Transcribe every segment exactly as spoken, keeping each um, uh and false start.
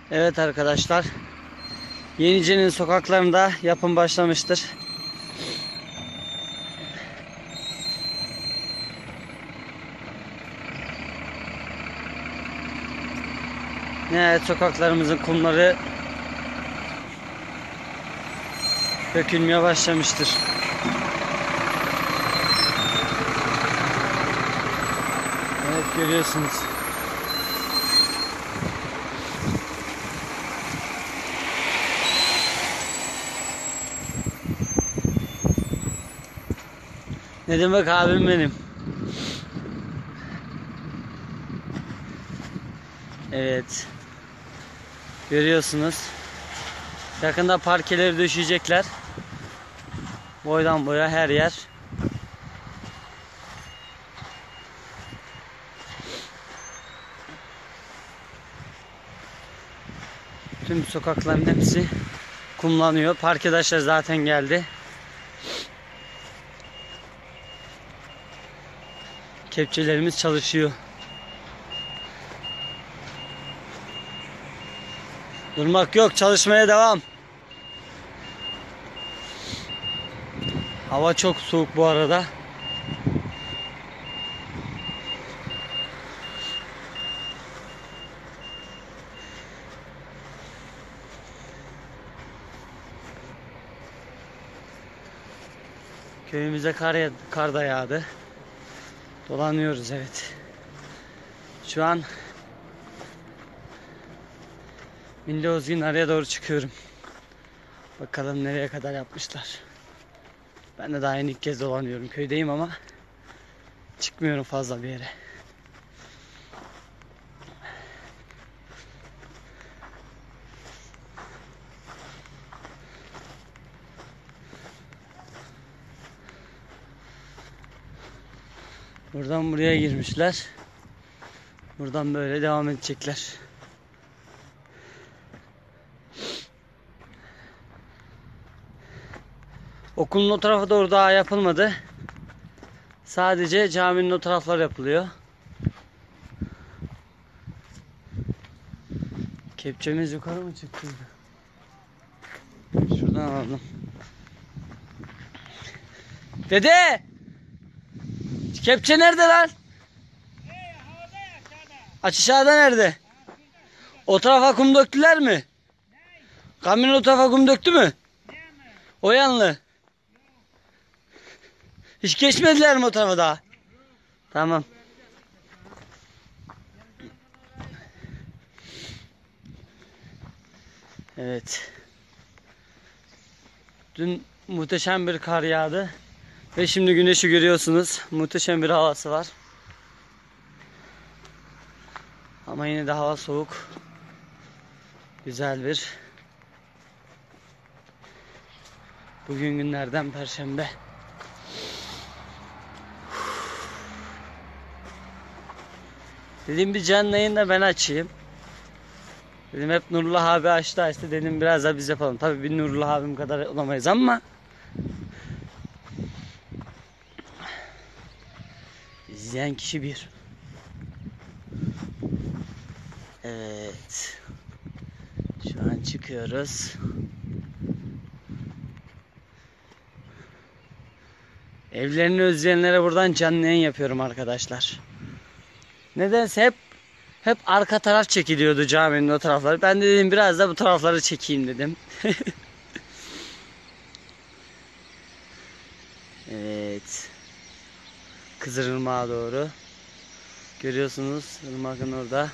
Evet arkadaşlar, Yenice'nin sokaklarında yapım başlamıştır. Evet, sokaklarımızın kumları dökülmeye başlamıştır. Evet, görüyorsunuz. Ne demek abim benim. Evet. Görüyorsunuz. Yakında parkeleri döşeyecekler. Boydan boya her yer. Tüm sokakların hepsi kumlanıyor. Parkedaşlar zaten geldi. Kepçelerimiz çalışıyor. Durmak yok, çalışmaya devam. Hava çok soğuk bu arada. Köyümüze kar, yağ kar da yağdı. Dolanıyoruz, evet. Şu an Milli Ozgin araya doğru çıkıyorum. Bakalım nereye kadar yapmışlar. Ben de daha yeni ilk kez dolanıyorum. Köydeyim ama çıkmıyorum fazla bir yere. Buradan buraya girmişler. Buradan böyle devam edecekler. Okulun o tarafı doğru daha yapılmadı. Sadece caminin o taraflar yapılıyor. Kepçemiz yukarı mı çıktı? Şuradan alalım. Dede! Kepçe nerede lan? Aşağıda nerede? O tarafa kum döktüler mi? Kamyon o tarafa kum döktü mü? O yanlı. Hiç geçmediler mi o tarafa daha? Tamam. Evet. Dün muhteşem bir kar yağdı. Ve şimdi güneşi görüyorsunuz. Muhteşem bir havası var. Ama yine de hava soğuk. Güzel bir. Bugün günlerden Perşembe. Dedim bir canlı yayın da ben açayım. Dedim hep Nurullah abi açtı açtı. Dedim biraz da biz yapalım. Tabii bir Nurullah abim kadar olamayız ama izleyen kişi bir. Evet. Şu an çıkıyoruz. Evlerini özleyenlere buradan canlı yayın yapıyorum arkadaşlar. Nedense hep hep arka taraf çekiliyordu caminin o tarafları. Ben de dedim biraz da bu tarafları çekeyim dedim. Evet. Kızılırmak'a doğru. Görüyorsunuz ırmakın orada.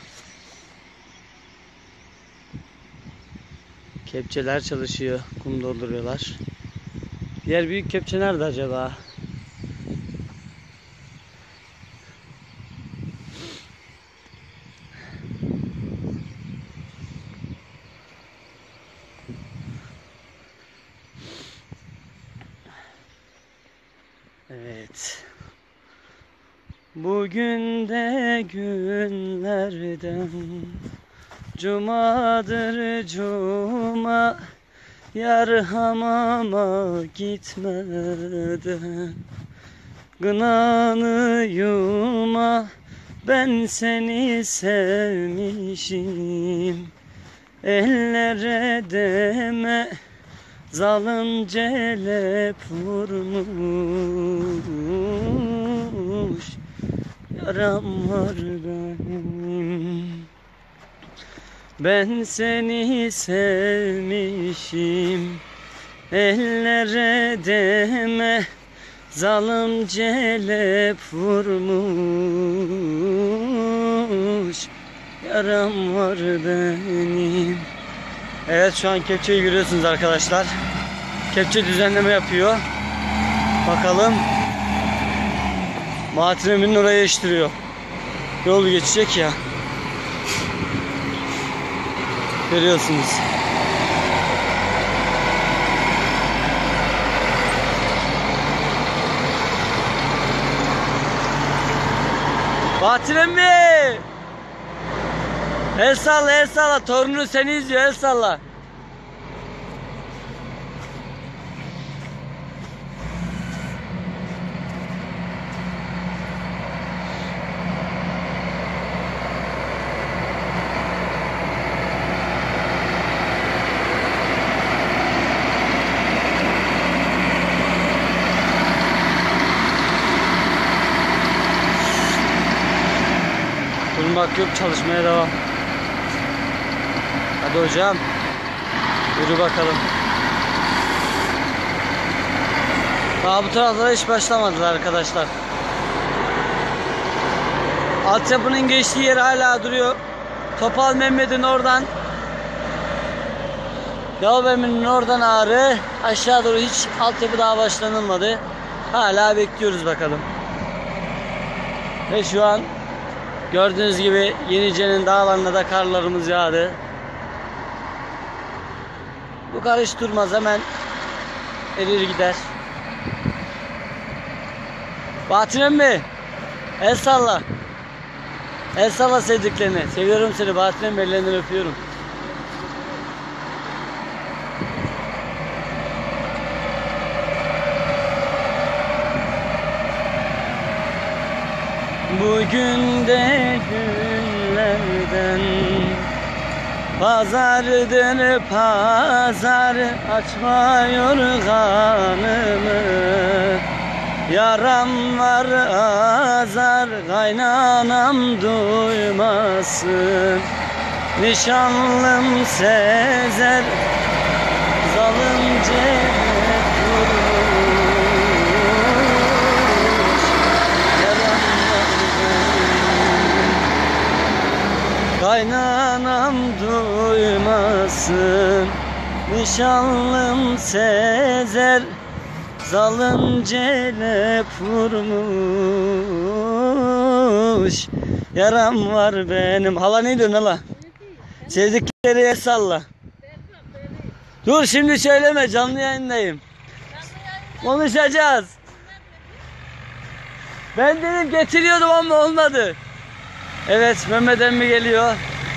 Kepçeler çalışıyor. Kum dolduruyorlar. Diğer büyük kepçe nerede acaba? Evet. Bugün de günlerden cumadır cuma, yar hamama gitmeden gınanı yuma, ben seni sevmişim ellere deme, zalim celep vurmuş, yaram var benim. Ben seni sevmişim, ellere deme, zalim celep vurmuş, yaram var benim. Evet, şu an kepçeyi görüyorsunuz arkadaşlar. Kepçe düzenleme yapıyor. Bakalım. Bahattin Emin'in oraya iştiriyor. Yol geçecek ya. Görüyorsunuz. Bahattin Emin! El salla, el salla. Torunu seni izliyor, el salla. Durmak yok, çalışmaya devam. Hadi hocam, yürü bakalım. Daha bu taraflara hiç başlamadılar arkadaşlar. Altyapının geçtiği yer hala duruyor. Topal Mehmet'in oradan, Yalvermin'in oradan Ağrı aşağı doğru hiç altyapı daha başlanılmadı. Hala bekliyoruz bakalım. Ve şu an gördüğünüz gibi Yenice'nin dağlarında da karlarımız yağdı. Bu kar hiç durmaz, hemen erir gider. Bahattin emmi, el salla. El salla sevdiklerine. Seviyorum seni Bahattin emmi, ellerinden öpüyorum. Bugün de günlerden pazardır pazar, açma yorganımı. Yaram var azar, kaynanam duymasın. Nişanlım Sezer, zalimce kaynanam duymasın. Nişanlım Sezer, zalim celep vurmuş, yaram var benim. Hala ne diyorsun hala? Sevdikleri el salla. Dur şimdi söyleme, canlı yayındayım. Konuşacağız. Ben dedim getiriyordum ama olmadı. Evet, Mehmet emmi geliyor.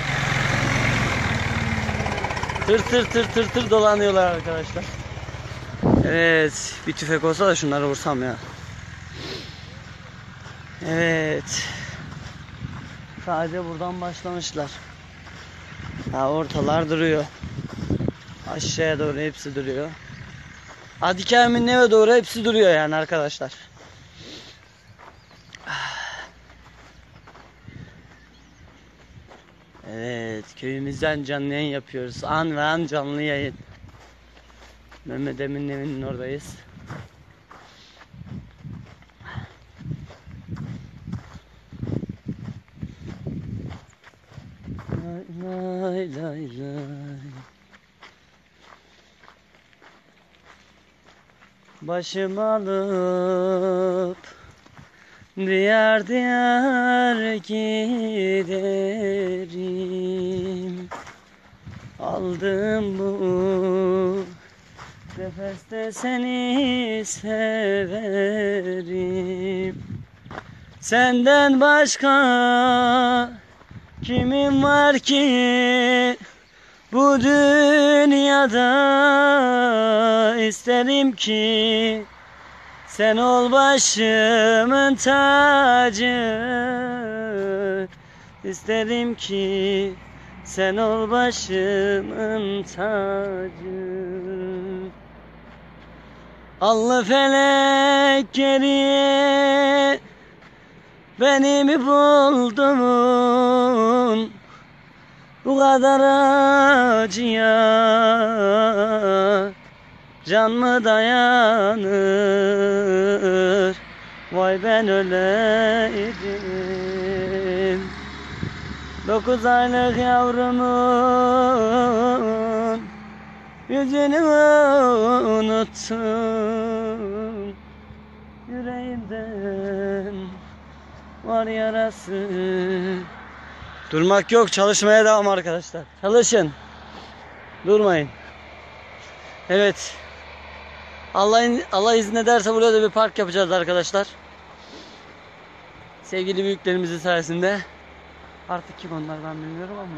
Tır tır tır tır tır dolanıyorlar arkadaşlar. Evet, bir tüfek olsa da şunları vursam ya. Evet. Sadece buradan başlamışlar. Ha, ortalar duruyor. Aşağıya doğru hepsi duruyor. Adikem'in eve doğru hepsi duruyor yani arkadaşlar. Evet, köyümüzden canlı yayın yapıyoruz. An ve an canlı yayın. Mehmet Emin'in evinin oradayız. Lay lay lay lay. Başım alıp diyar diyar giderim. Aldım bu nefeste seni severim. Senden başka kimin var ki bu dünyada? İsterim ki sen ol başımın tacı. İsterim ki sen ol başımın tacı. Allı felek geriye beni mi buldun? Bu kadar acıya can mı dayanır? Vay ben öleydim. Dokuz aylık yavrumun yüzünü unuttum. Yüreğimden var yarası. Durmak yok, çalışmaya devam arkadaşlar. Çalışın. Durmayın. Evet. Allah Allah izin ederse buraya da bir park yapacağız arkadaşlar. Sevgili büyüklerimizin sayesinde. Artık kim onlar ben bilmiyorum ama.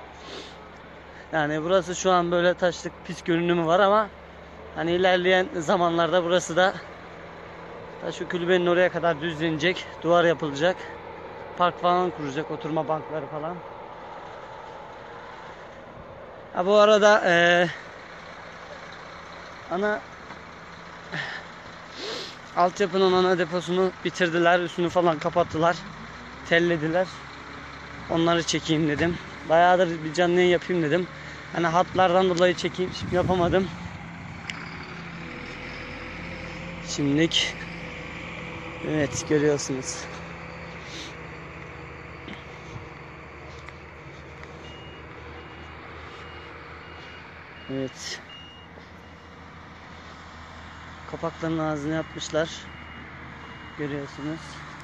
Yani burası şu an böyle taşlık pis görünümü var ama hani ilerleyen zamanlarda burası da şu kulübenin oraya kadar düzlenecek. Duvar yapılacak. Park falan kuracak. Oturma bankları falan. Ha, bu arada ee, ana altyapının ana deposunu bitirdiler. Üstünü falan kapattılar. Tellediler. Onları çekeyim dedim. Bayağıdır bir canlı yayın yapayım dedim. Hani hatlardan dolayı çekeyim. Şimdi yapamadım. Şimdilik evet görüyorsunuz. Evet. Kapakların ağzını yapmışlar. Görüyorsunuz.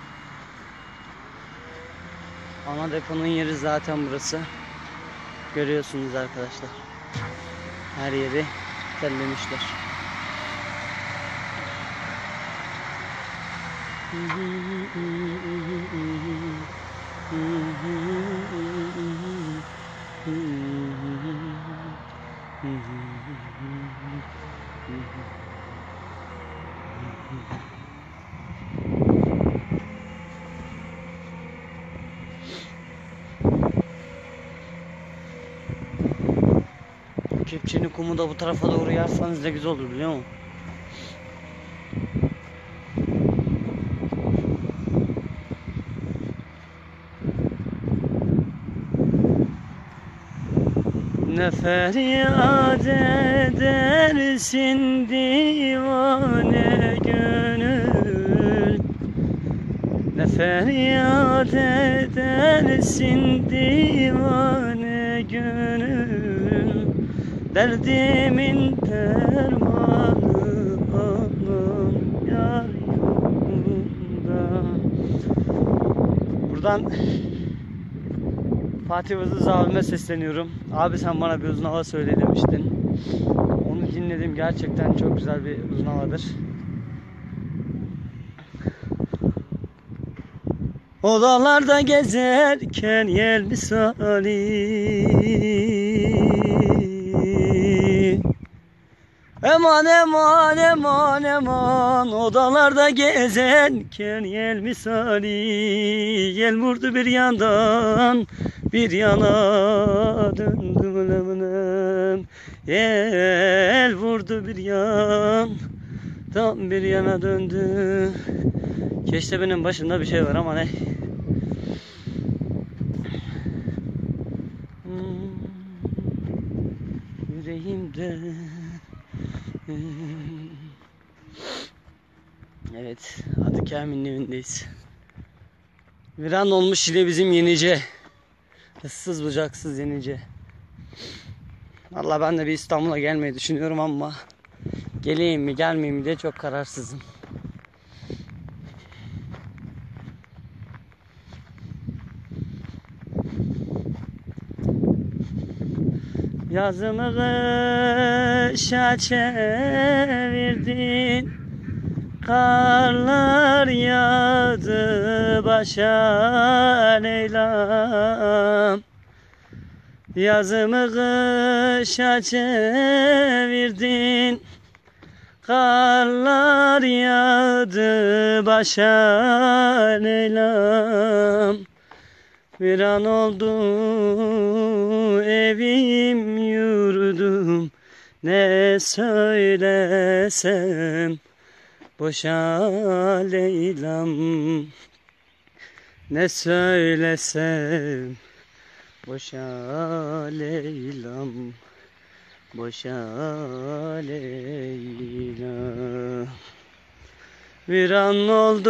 Ana deponun yeri zaten burası. Görüyorsunuz arkadaşlar. Her yeri tellemişler. Kepçenin kumu da bu tarafa doğru yarsanız ne güzel olur biliyor musun? Ne feryat edersin divane gönül, ne feryat edersin divane gönül, derdimin dermanı anam yar yolunda. Buradan Fatih Vızız abime sesleniyorum. Abi sen bana bir uzun hava söyle demiştin. Onu dinledim. Gerçekten çok güzel bir uzun havadır. Odalarda gezerken yel misali, eman eman eman eman, odalarda gezerken yel misali, yel vurdu bir yandan bir yana döndüm öleminem, yel vurdu bir yan tam bir yana döndü. Keştepe'nin başında bir şey var ama ne? Hmm, yüreğimde. Evet, Adı Kamil'in evindeyiz. Viran olmuş yine bizim Yenice. Issız bucaksız Yenice. Vallahi ben de bir İstanbul'a gelmeyi düşünüyorum ama geleyim mi gelmeyeyim mi diye çok kararsızım. Yazımı kışa çevirdin, karlar yağdı başa Leyla'm. Yazımı kışa çevirdin, karlar yağdı başa Leyla'm. Viran oldu evim yurdum, ne söylesem boşa Leyla'm. Ne söylesem boşa Leyla'm, boşa Leyla. Viran oldu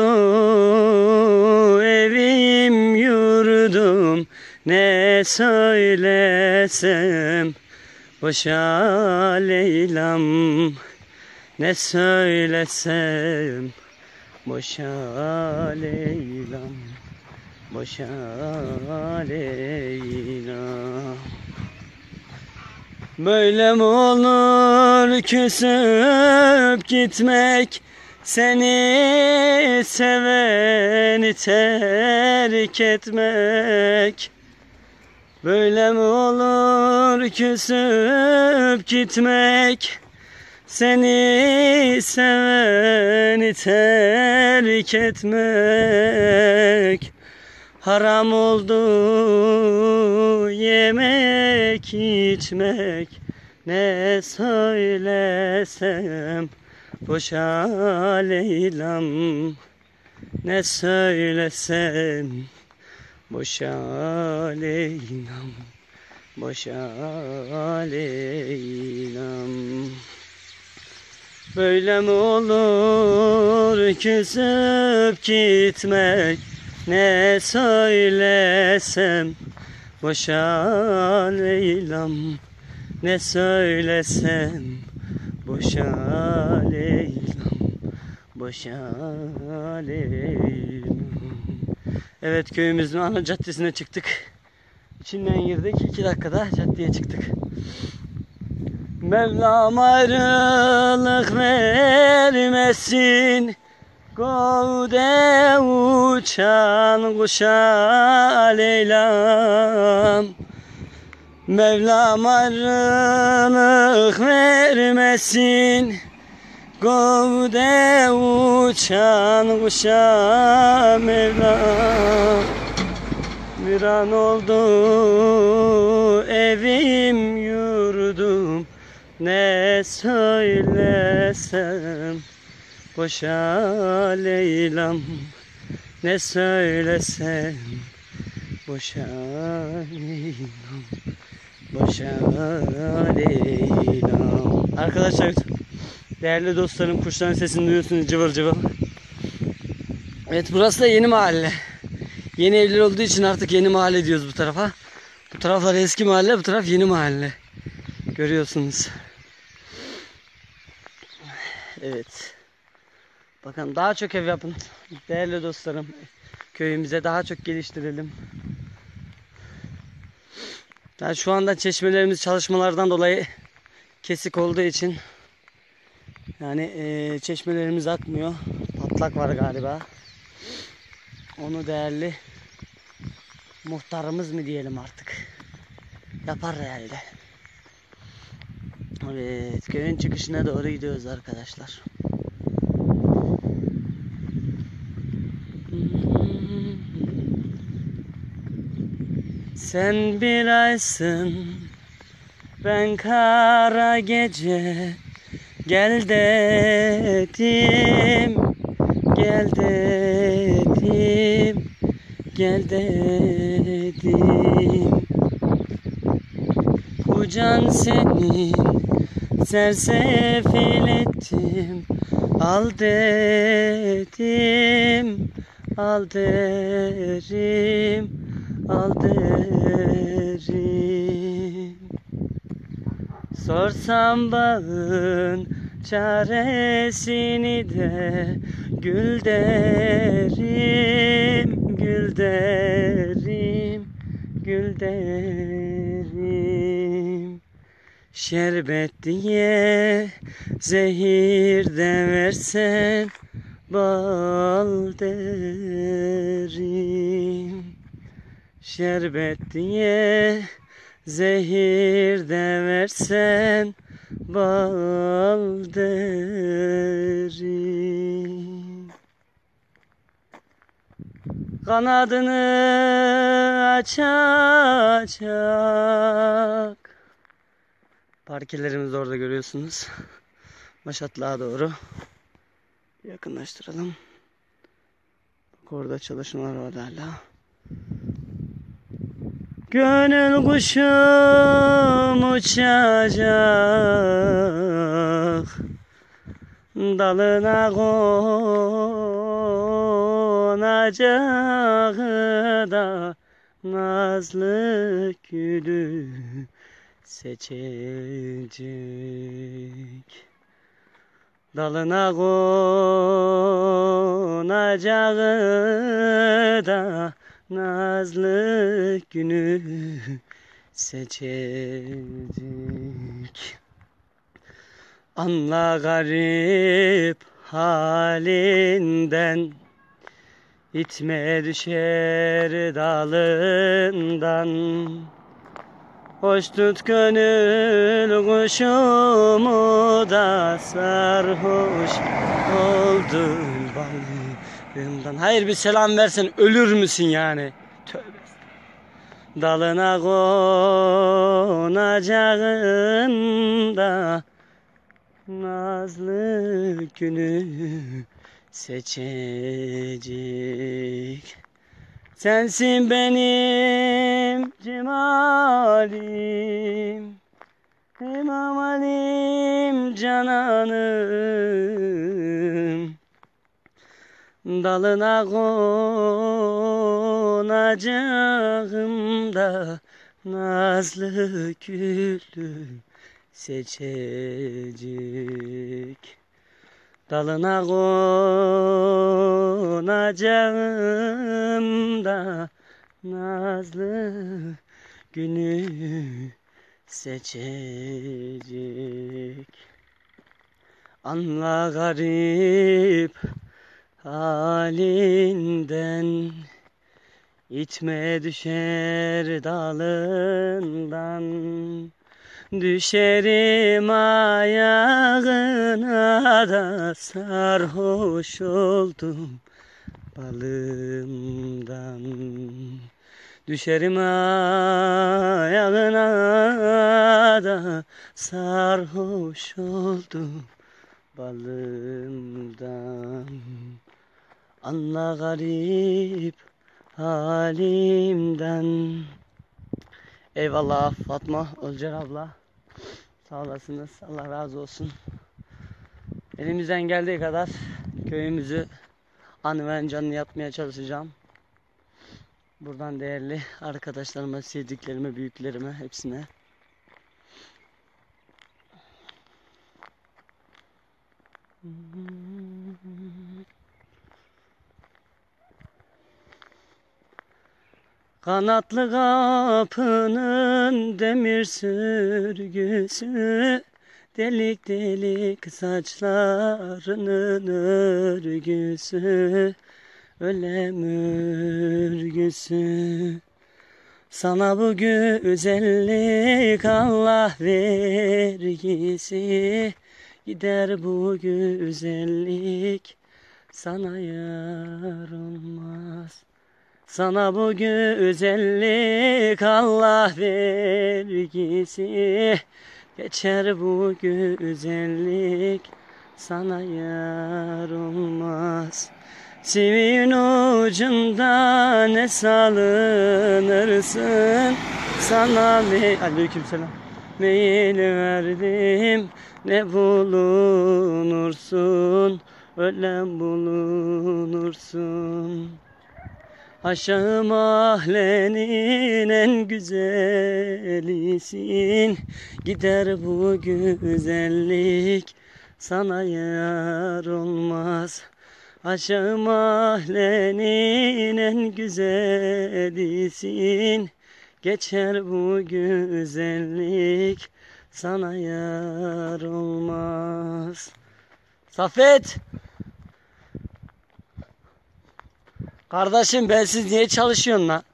evim yurdum, ne söylesem boşa Leyla'm. Ne söylesem boşa Leyla'm, boşa Leyla. Böyle mi olur küsüp gitmek, seni seveni terk etmek? Böyle mi olur küsüp gitmek, seni seveni terk etmek? Haram oldu yemek içmek, ne söylesem boşa Leyla'm. Ne söylesem boşa Leyla'm, boşa Leyla'm. Böyle mi olur küsüp gitmek, ne söylesem boşa Leyla'm. Ne söylesem boşa Leyla'm, boşa Leyla'm. Evet, köyümüzün ana caddesine çıktık. İçinden girdik. iki dakikada caddeye çıktık. Mevlam ayrılık vermesin, Gövde uçan kuşa Leyla'm. Mevlam ayrılık vermesin, Gövde uçan kuşa Mevlam. Viran oldu evim yurdum, ne söylesem boşa Leyla'm. Ne söylesem boşa Leyla'm, boşa Leyla'm. Arkadaşlar, değerli dostlarım, kuşların sesini duyuyorsunuz, cıvıl cıvıl. Evet, burası da yeni mahalle. Yeni evler olduğu için artık yeni mahalle diyoruz bu tarafa. Bu taraflar eski mahalle, bu taraf yeni mahalle. Görüyorsunuz. Evet. Bakın, daha çok ev yapın. Değerli dostlarım, köyümüze daha çok geliştirelim. Yani şu anda çeşmelerimiz çalışmalardan dolayı kesik olduğu için yani e, çeşmelerimiz akmıyor. Patlak var galiba. Onu değerli muhtarımız mı diyelim artık, yapar herhalde. Evet, köyün çıkışına doğru gidiyoruz arkadaşlar. Sen bir aysın, ben kara gece, gel dedim, gel dedim, gel dedim. Bu can seni sersefil ettim, al dedim, al derim, al derim. Sorsam bağın çaresini de, gül derim, gül derim, gül derim. Şerbet diye zehir de versen, bal derim. Şerbet diye zehir de versen, bal derim. kanadını açacak. Parkelerimiz orada görüyorsunuz. Maşatlığa doğru. Yakınlaştıralım. Bak orada çalışmalar var hala. Gönül kuşum uçacak, dalına konacak da nazlı gülü seçecek. Dalına konacak da nazlı günü seçecek. Anla garip halinden, itme düşer dalından. Hoş tut gönül kuşumu da sarhoş oldum balımdan. Hayır bir selam versen ölür müsün yani? Tövbe. Dalına konacağın da nazlı günü seçecek. Sensin benim cemalim, emalim cananım. Dalına konacağım da nazlı gülü seçecek. Dalına konacağım da nazlı günü seçecek. Anla garip halinden, itme düşer dalından. Düşerim ayağına da sarhoş oldum balımdan. Düşerim ayağına da sarhoş oldum balımdan. Anla garip halimden. Eyvallah Fatma Olcar abla. Sağ olasınız. Allah razı olsun. Elimizden geldiği kadar köyümüzü an ve canlı yapmaya çalışacağım. Buradan değerli arkadaşlarıma, sevdiklerime, büyüklerime, hepsine kanatlı kapının demir sürgüsü, delik delik saçlarının örgüsü, ölem örgüsü. Sana bu güzellik Allah vergisi, gider bu güzellik sana yar olmaz. Sana bu güzellik Allah vergisi, geçer bu güzellik sana yar olmaz. Sivin ucunda ne salınırsın, sana me aleykümselam meyil verdim, ne bulunursun, ölen bulunursun. Aşağı mahallenin en güzelisin, gider bu güzellik sana yar olmaz. Aşağı mahallenin en güzelisin, geçer bu güzellik sana yar olmaz. Safet! Kardeşim bensiz niye çalışıyorsun lan?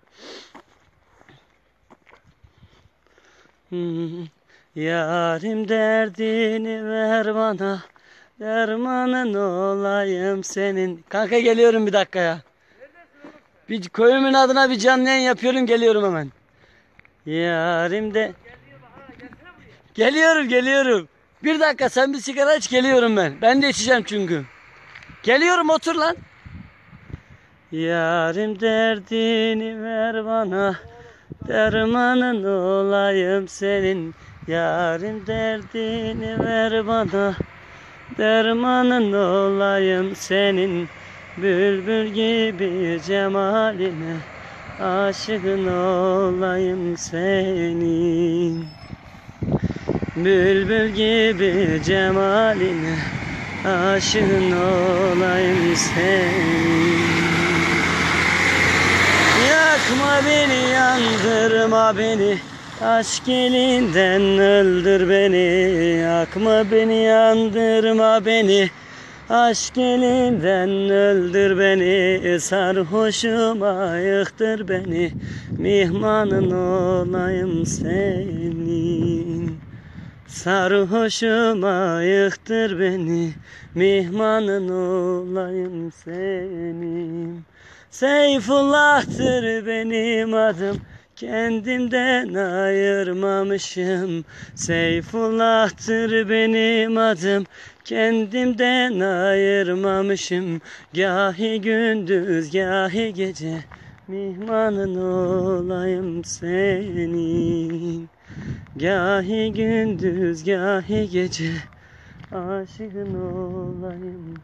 Hmm. Yarim derdini ver bana, dermanın olayım senin. Kanka geliyorum bir dakika ya. Bir köyümün adına bir canlı yayın yapıyorum, geliyorum hemen. Yarim de. Geliyorum geliyorum. Bir dakika, sen bir sigara iç, geliyorum ben. Ben de içeceğim çünkü. Geliyorum, otur lan. Yarim derdini ver bana, dermanın olayım senin. Yarim derdini ver bana, dermanın olayım senin. Bülbül gibi cemaline, aşığın olayım senin. Bülbül gibi cemaline, aşığın olayım senin. Yakma beni, yandırma beni, aşk elinden öldür beni. Yakma beni, yandırma beni, aşk elinden öldür beni. Sarhoşuma yıktır beni, mihmanın olayım senin. Sarhoşuma yıktır beni, mihmanın olayım senin. Seyfullah'tır benim adım, kendimden ayırmamışım. Seyfullah'tır benim adım, kendimden ayırmamışım. Gahi gündüz gahi gece, mihmanın olayım senin. Gahi gündüz gahi gece, aşığın olayım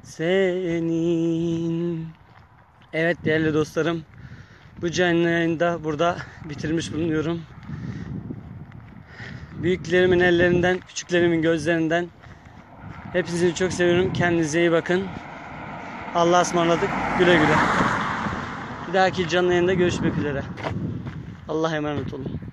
senin. Evet değerli dostlarım, bu canlı yayını da burada bitirmiş bulunuyorum. Büyüklerimin ellerinden, küçüklerimin gözlerinden hepinizi çok seviyorum. Kendinize iyi bakın. Allah'a ısmarladık. Güle güle. Bir dahaki canlı yayında görüşmek üzere. Allah'a emanet olun.